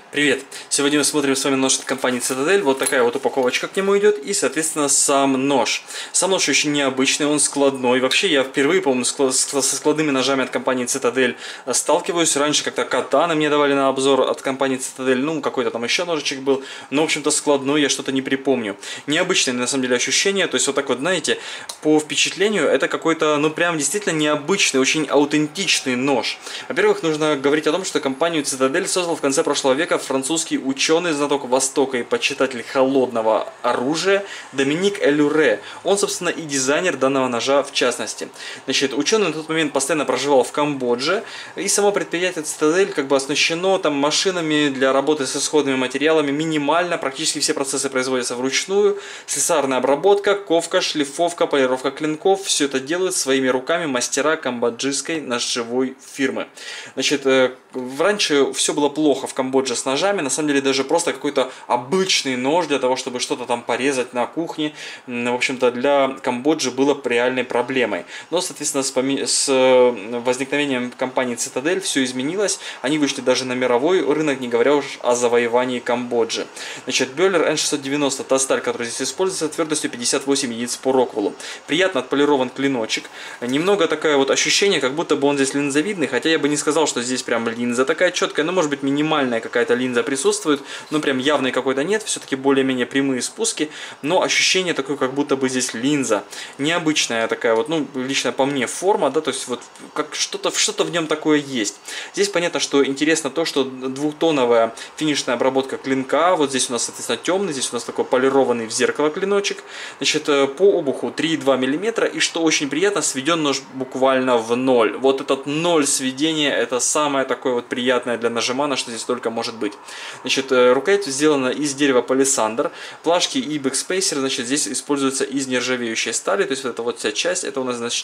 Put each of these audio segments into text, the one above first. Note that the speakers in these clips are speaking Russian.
Привет! Сегодня мы смотрим с вами нож от компании Citadel. Вот такая вот упаковочка к нему идет. И, соответственно, сам нож. Сам нож очень необычный, он складной. Вообще, я впервые, по-моему, со складными ножами от компании Citadel сталкиваюсь. Раньше как-то катаны мне давали на обзор от компании Citadel. Ну, какой-то там еще ножичек был. Но, в общем-то, складной я что-то не припомню. Необычное, на самом деле, ощущение. То есть, вот так вот, знаете, по впечатлению, это какой-то, ну, прям действительно необычный, очень аутентичный нож. Во-первых, нужно говорить о том, что компанию Citadel создал в конце прошлого века французский ученый, знаток Востока и почитатель холодного оружия Доминик Элюре. Он, собственно, и дизайнер данного ножа в частности. Значит, ученый на тот момент постоянно проживал в Камбодже, и само предприятие Citadel как бы оснащено там машинами для работы с исходными материалами минимально, практически все процессы производятся вручную, слесарная обработка, ковка, шлифовка, полировка клинков, все это делают своими руками мастера камбоджийской ножевой фирмы. Значит, раньше все было плохо в Камбодже с ножами, на самом деле даже просто какой-то обычный нож для того, чтобы что-то там порезать на кухне, в общем-то для Камбоджи было реальной проблемой. Но, соответственно, с возникновением компании Citadel все изменилось, они вышли даже на мировой рынок, не говоря уж о завоевании Камбоджи. Значит, Бёллер N690, та сталь, которая здесь используется, твердостью 58 единиц по Роквеллу. Приятно отполирован клиночек, немного такое вот ощущение, как будто бы он здесь линзовидный, хотя я бы не сказал, что здесь прям линза такая четкая, но может быть минимальная какая-то линза присутствует, но прям явной какой-то нет, все-таки более-менее прямые спуски, но ощущение такое, как будто бы здесь линза. Необычная такая вот, ну, лично по мне форма, да, то есть вот как что-то в нем такое есть. Здесь понятно, что интересно то, что двухтоновая финишная обработка клинка, вот здесь у нас, соответственно, темный, здесь у нас такой полированный в зеркало клиночек, значит, по обуху 3,2 мм, и что очень приятно, сведен нож буквально в ноль. Вот этот ноль сведения, это самое такое вот приятное для нажимана, что здесь только может быть. Значит, рукоять сделана из дерева палисандр, плашки и бэкспейсер, значит, здесь используются из нержавеющей стали, то есть вот эта вот вся часть, это у нас, значит,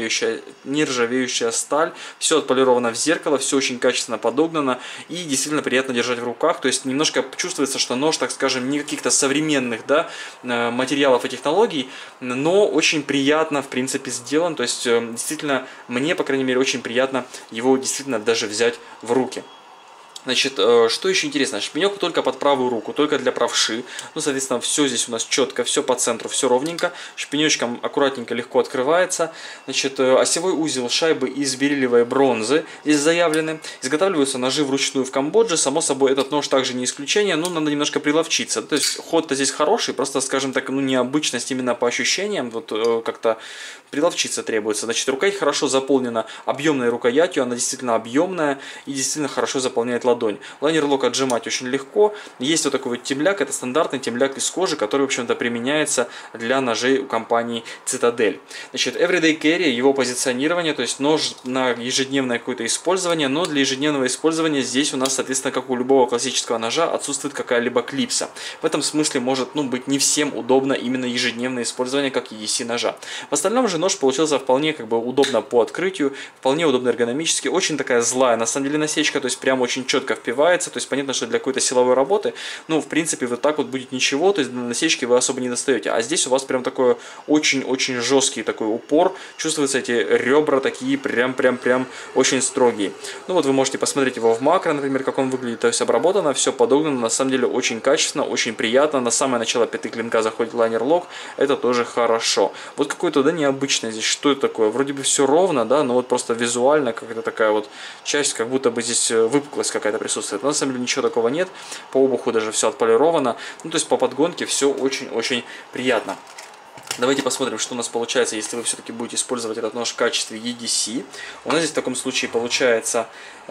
нержавеющая сталь, все отполировано в зеркало, все очень качественно подогнано и действительно приятно держать в руках, то есть немножко чувствуется, что нож, так скажем, не каких-то современных, да, материалов и технологий, но очень приятно, в принципе, сделан, то есть действительно, мне, по крайней мере, очень приятно его действительно даже взять в руки. Значит, что еще интересно, шпинек только под правую руку, только для правши. Ну, соответственно, все здесь у нас четко, все по центру, все ровненько. Шпинечком аккуратненько, легко открывается. Значит, осевой узел шайбы из бериллиевой бронзы здесь заявлены. Изготавливаются ножи вручную в Камбодже. Само собой, этот нож также не исключение, но надо немножко приловчиться. То есть, ход-то здесь хороший, просто, скажем так, ну, необычность именно по ощущениям. Вот как-то приловчиться требуется. Значит, рукоять хорошо заполнена объемной рукоятью, она действительно объемная и действительно хорошо заполняет ладонь. Лайнер-лок отжимать очень легко. Есть вот такой вот темляк, это стандартный темляк из кожи, который, в общем-то, применяется для ножей у компании Citadel. Значит, Everyday Carry, его позиционирование, то есть нож на ежедневное какое-то использование, но для ежедневного использования здесь у нас, соответственно, как у любого классического ножа, отсутствует какая-либо клипса. В этом смысле может, ну, быть не всем удобно именно ежедневное использование как EDC ножа. В остальном же нож получился вполне как бы удобно по открытию, вполне удобно эргономически, очень такая злая на самом деле насечка, то есть прям очень четко впивается, то есть понятно, что для какой-то силовой работы, ну, в принципе, вот так вот будет ничего, то есть на насечке вы особо не достаете, а здесь у вас прям такой очень-очень жесткий такой упор, чувствуются эти ребра такие прям очень строгие. Ну, вот вы можете посмотреть его в макро, например, как он выглядит, то есть обработано, все подогнано, на самом деле очень качественно, очень приятно, на самое начало пяты клинка заходит лайнер-лок, это тоже хорошо. Вот какой-то, да, необычный здесь, что это такое? Вроде бы все ровно, да, но вот просто визуально какая-то такая вот часть, как будто бы здесь выпуклость какая-то присутствует. Но на самом деле ничего такого нет, по обуху даже все отполировано, ну то есть по подгонке все очень-очень приятно. Давайте посмотрим, что у нас получается, если вы все-таки будете использовать этот нож в качестве EDC. У нас здесь в таком случае получается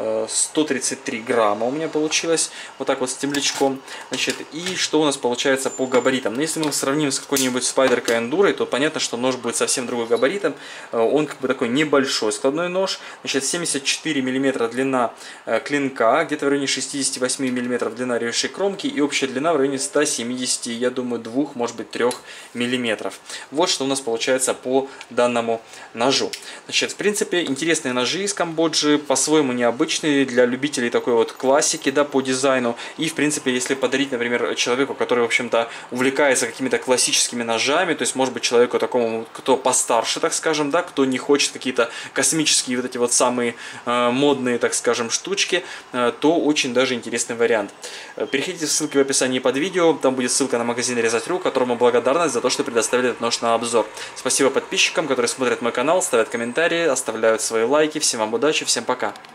133 грамма у меня получилось, вот так вот с темлячком. Значит, и что у нас получается по габаритам? Ну, если мы сравним с какой-нибудь Spyderco Enduro, то понятно, что нож будет совсем другой габаритом. Он как бы такой небольшой складной нож. Значит, 74 мм длина клинка, где-то в районе 68 мм длина режущей кромки и общая длина в районе 170, я думаю, 2, может быть 3 мм. Вот что у нас получается по данному ножу. Значит, в принципе, интересные ножи из Камбоджи, по-своему необычные, для любителей такой вот классики, да, по дизайну. И, в принципе, если подарить, например, человеку, который, в общем-то, увлекается какими-то классическими ножами, то есть, может быть, человеку такому, кто постарше, так скажем, да, кто не хочет какие-то космические вот эти вот самые модные, так скажем, штучки, то очень даже интересный вариант. Переходите в ссылки в описании под видео, там будет ссылка на магазин Резать.ру, которому благодарность за то, что предоставили этот нож на обзор. Спасибо подписчикам, которые смотрят мой канал, ставят комментарии, оставляют свои лайки. Всем вам удачи, всем пока!